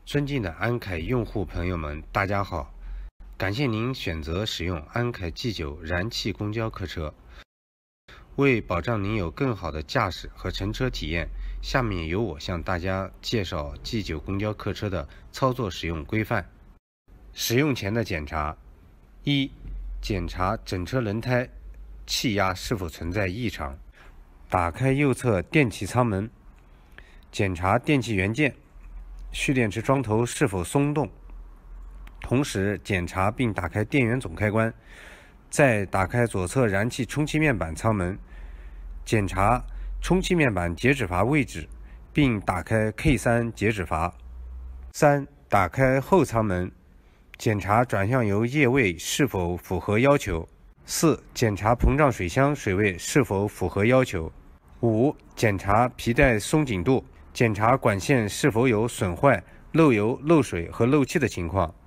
尊敬的安凯用户朋友们，大家好！感谢您选择使用安凯 G9 燃气公交客车。为保障您有更好的驾驶和乘车体验，下面由我向大家介绍 G9 公交客车的操作使用规范。使用前的检查：一、检查整车轮胎气压是否存在异常。打开右侧电气舱门，检查电气元件、蓄电池桩头是否松动，同时检查并打开电源总开关。再打开左侧燃气充气面板舱门，检查充气面板截止阀位置，并打开 K3 截止阀。3. 打开后舱门，检查转向油液位是否符合要求。4. 检查膨胀水箱水位是否符合要求。5. 检查皮带松紧度，检查管线是否有损坏、漏油、漏水和漏气的情况。